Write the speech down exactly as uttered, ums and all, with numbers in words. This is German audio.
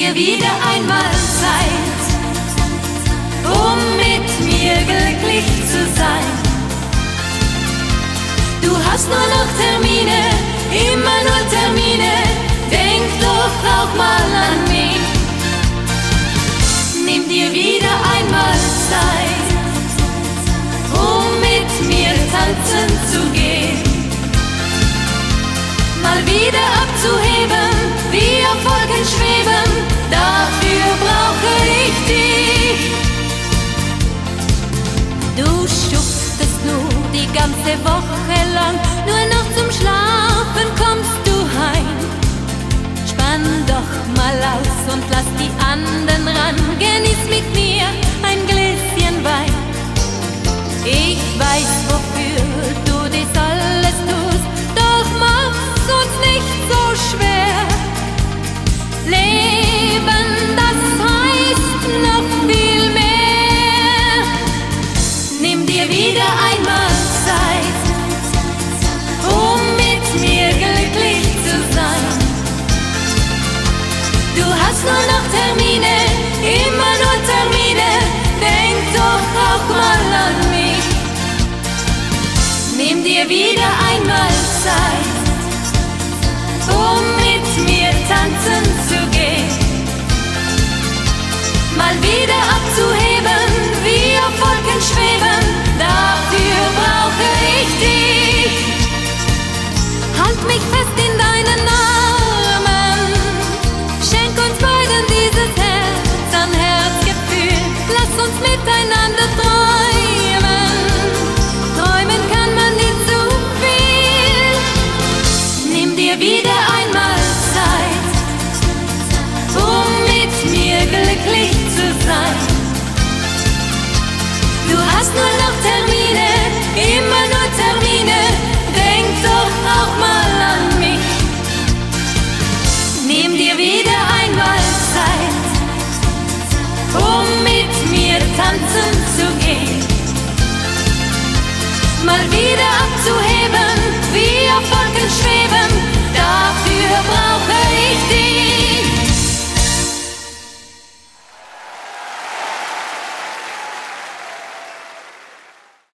dir wieder einmal Zeit, um mit mir glücklich zu sein. Du hast nur noch Termine, immer nur Termine, denk doch auch mal an mich. Nimm dir wieder einmal Zeit, um mit mir tanzen zu gehen. Mal wieder abzuheben, wie auf Wolken schweben, dafür brauche ich dich. Du schuftest nur die ganze Woche lang, nur noch zum Schlafen kommst du heim. Spann doch mal aus und lass die anderen ran, genieß mit mir ein Gläschen Wein. Ich weiß, wofür du dies alles tust, doch mach's uns nicht so schwer. Leben, das heißt noch viel mehr. Nimm dir wieder einmal Zeit, um mit mir glücklich zu sein. Du hast nur noch Termine, immer nur Termine, denk doch auch mal an mich. Nimm dir wieder einmal Zeit, um mit mir tanzen zu gehen. Mal wieder abzuheben, wie auf Wolken schweben, dafür brauche ich dich. Halt mich fest in deinen Armen, schenk uns beiden dieses Herz an Herzgefühl. Lass uns miteinander träumen, träumen kann man nicht zu viel. Nimm dir wieder einmal Zeit, um mit mir glücklich zu sein. Du hast nur noch Termine, immer nur Termine, denk doch auch mal an mich. Nimm dir wieder einmal Zeit, um mit mir tanzen zu gehen. Mal wieder abzuheben,